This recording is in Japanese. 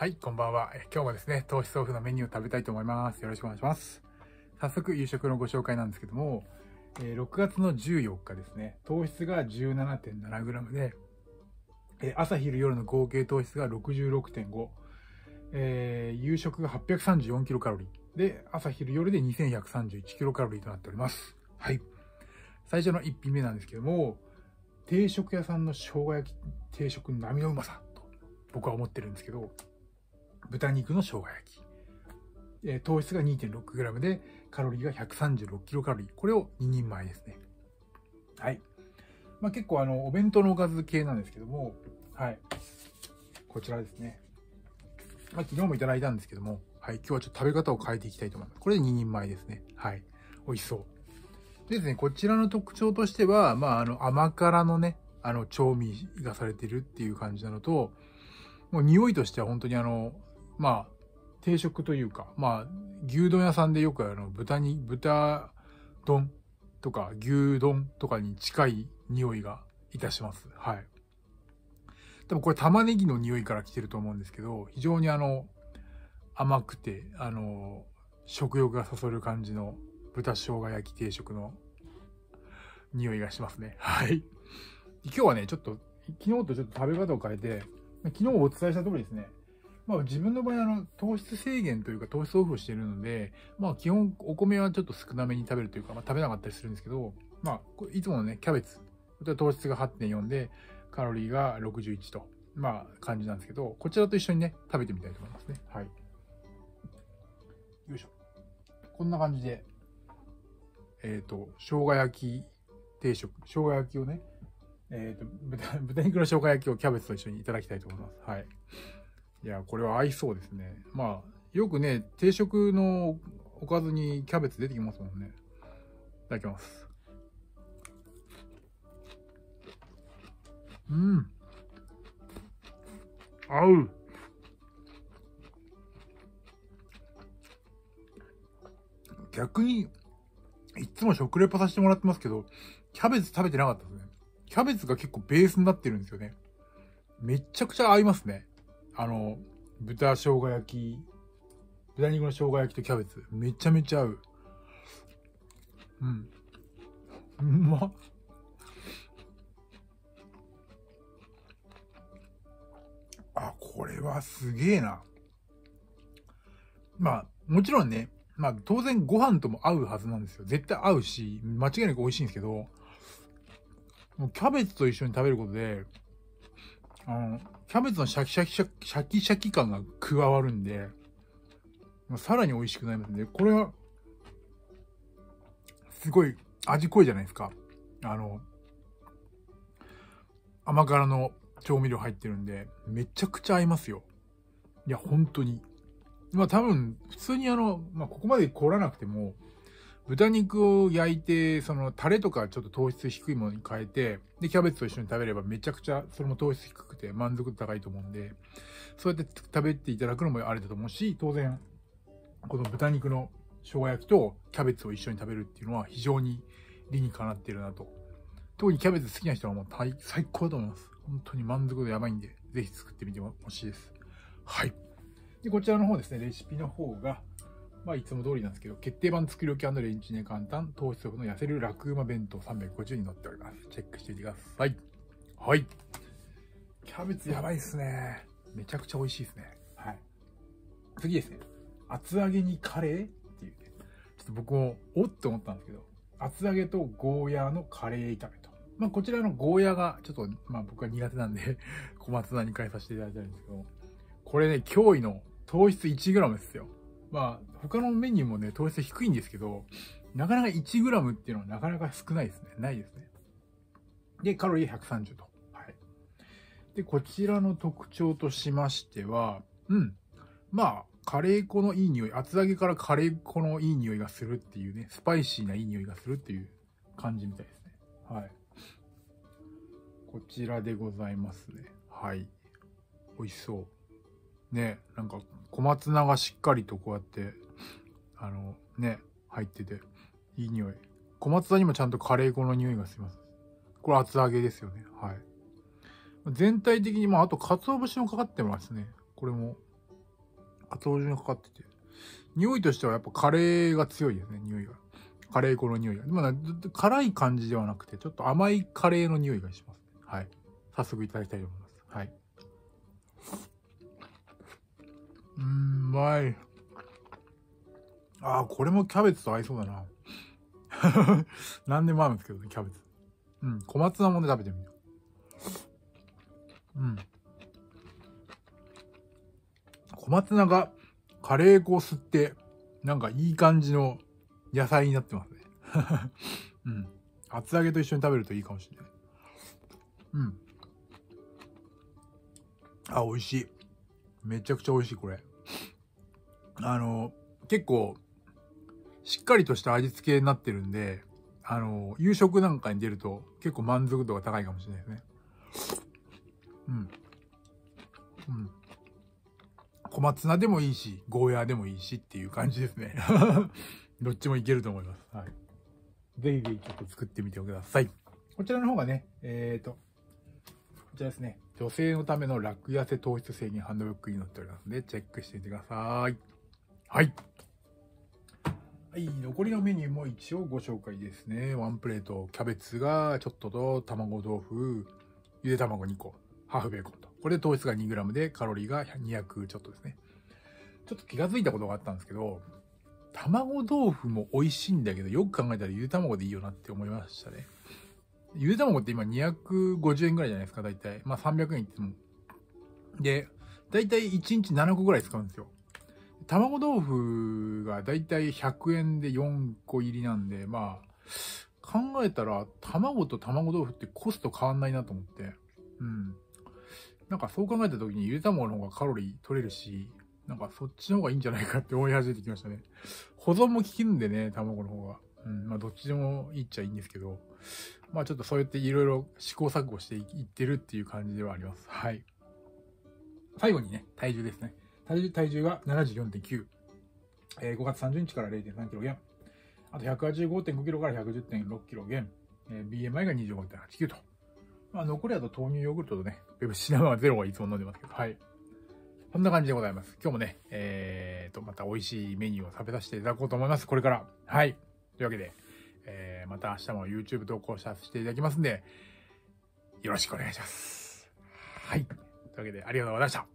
はい、こんばんは。今日もですね、糖質オフのメニューを食べたいと思います。よろしくお願いします。早速、夕食のご紹介なんですけども、6月の14日ですね、糖質が 17.7g で、朝昼夜の合計糖質が 66.5、夕食が 834kcal で、朝昼夜で 2131kcal となっております。はい。最初の1品目なんですけども、定食屋さんの生姜焼き定食並みのうまさと僕は思ってるんですけど、豚肉の生姜焼き、糖質が 2.6g でカロリーが 136kcal、これを2人前ですね。はい。結構お弁当のおかず系なんですけども、はい。こちらですね。昨日もいただいたんですけども、はい。今日はちょっと食べ方を変えていきたいと思います。これで2人前ですね。はい。美味しそう。でですね、こちらの特徴としては、甘辛のね、調味がされてるっていう感じなのと、もう匂いとしては本当に定食というか、牛丼屋さんでよく豚丼とか牛丼とかに近い匂いがいたします。はい。多分これ玉ねぎの匂いから来てると思うんですけど、非常に甘くて、食欲がそそる感じの豚生姜焼き定食の匂いがしますね。はい。今日はね、ちょっと、昨日とちょっと食べ方を変えて、昨日お伝えした通りですね。自分の場合糖質制限というか糖質オフをしているので、基本お米はちょっと少なめに食べるというか、食べなかったりするんですけど、いつものね、キャベツ。こちら糖質が 8.4 で、カロリーが61と、感じなんですけど、こちらと一緒にね、食べてみたいと思いますね。はい。よいしょ。こんな感じで、生姜焼き定食、生姜焼きをね、豚肉の生姜焼きをキャベツと一緒にいただきたいと思います。はい。いや、これは合いそうですね。よくね、定食のおかずにキャベツ出てきますもんね。いただきます。合う。逆に、いつも食レポさせてもらってますけど、キャベツ食べてなかったですね。キャベツが結構ベースになってるんですよね。めっちゃくちゃ合いますね。豚生姜焼き、豚肉の生姜焼きとキャベツ。めちゃめちゃ合う。うまっ。これはすげえな。もちろんね、当然ご飯とも合うはずなんですよ。絶対合うし、間違いなく美味しいんですけど、もうキャベツと一緒に食べることで、キャベツのシャキシャキ感が加わるんで、さらに美味しくなりますね。これは、すごい味濃いじゃないですか。甘辛の調味料入ってるんで、めちゃくちゃ合いますよ。いや、本当に。多分、普通にここまで凝らなくても、豚肉を焼いて、タレとかちょっと糖質低いものに変えて、で、キャベツと一緒に食べればめちゃくちゃ、それも糖質低くて満足度高いと思うんで、そうやって食べていただくのもありだと思うし、当然、この豚肉の生姜焼きとキャベツを一緒に食べるっていうのは非常に理にかなっているなと。特にキャベツ好きな人はもう最高だと思います。本当に満足度やばいんで、ぜひ作ってみてほしいです。はい。で、こちらの方ですね、レシピの方が、いつも通りなんですけど、決定版作り置き&レンチンで簡単、糖質オフの痩せる楽ウマ弁当350に載っております。チェックしてみてください。はい。キャベツやばいっすね。めちゃくちゃ美味しいですね。はい。次ですね。厚揚げにカレーっていうね。ちょっと僕も、おって思ったんですけど、厚揚げとゴーヤーのカレー炒めと。こちらのゴーヤーが、ちょっと、僕は苦手なんで、小松菜に変えさせていただいたんですけど、これね、驚異の糖質 1g ですよ。他のメニューもね、糖質低いんですけど、なかなか 1g っていうのはなかなか少ないですね。ないですね。で、カロリー130と。はい。で、こちらの特徴としましては、カレー粉のいい匂い、厚揚げからカレー粉のいい匂いがするっていうね、スパイシーないい匂いがするっていう感じみたいですね。はい。こちらでございますね。はい。美味しそう。ね、小松菜がしっかりとこうやって、入ってて、いい匂い。小松菜にもちゃんとカレー粉の匂いがします。これ厚揚げですよね。はい。全体的に、あと、鰹節もかかってますね。これも、 鰹節がかかってて。匂いとしてはやっぱカレーが強いですね、匂いが。カレー粉の匂いが。でも辛い感じではなくて、ちょっと甘いカレーの匂いがしますね。はい。早速いただきたいと思います。はい。うまい。これもキャベツと合いそうだな。何でも合うんですけどね、キャベツ。小松菜もね、食べてみよう。小松菜がカレー粉を吸って、なんかいい感じの野菜になってますね。厚揚げと一緒に食べるといいかもしれない。美味しい。めちゃくちゃ美味しい、これ。結構、しっかりとした味付けになってるんで、夕食なんかに出ると結構満足度が高いかもしれないですね。小松菜でもいいし、ゴーヤーでもいいしっていう感じですね。どっちもいけると思います。はい。ぜひぜひちょっと作ってみてください。こちらの方がね、こちらですね。女性のための楽痩せ糖質制限ハンドブックに載っておりますので、チェックしてみてください。はい。はい、残りのメニューも一応ご紹介ですね。ワンプレート、キャベツがちょっとと、卵豆腐、ゆで卵2個、ハーフベーコンと。これで糖質が 2g でカロリーが200ちょっとですね。ちょっと気がついたことがあったんですけど、卵豆腐も美味しいんだけど、よく考えたらゆで卵でいいよなって思いましたね。ゆで卵って今250円ぐらいじゃないですか、だいたい。まあ300円いっても。で、だいたい1日7個ぐらい使うんですよ。卵豆腐がだいたい100円で4個入りなんで、まあ、考えたら卵と卵豆腐ってコスト変わんないなと思って。なんかそう考えた時にゆで卵の方がカロリー取れるし、なんかそっちの方がいいんじゃないかって思い始めてきましたね。保存も効くんでね、卵の方が。まあどっちでもいいっちゃいいんですけど、まあちょっとそうやっていろいろ試行錯誤していってるっていう感じではあります。はい。最後にね、体重ですね。体重が 74.9。5月30日から 0.3 キロ減。あと 185.5 キロから 110.6 キロ減。BMI が 25.89 と。まあ残りだと豆乳ヨーグルトとね、ペプシナはゼロはいつも飲んでますけど、はい。こんな感じでございます。今日もね、また美味しいメニューを食べさせていただこうと思います。これから。はい。というわけで、また明日も YouTube 投稿させていただきますんで、よろしくお願いします。はい。というわけで、ありがとうございました。